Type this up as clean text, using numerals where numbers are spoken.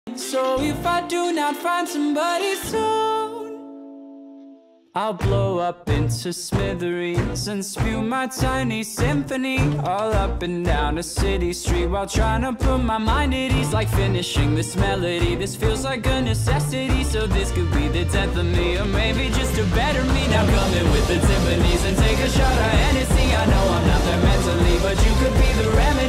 So if I do not find somebody soon, I'll blow up into smithereens and spew my tiny symphony all up and down a city street while trying to put my mind at ease. Like finishing this melody, this feels like a necessity. So this could be the 10th of me, or maybe just a better me. Now come in with the timpanis and take a shot of Hennessy. I know I'm not there mentally, but you could be the remedy.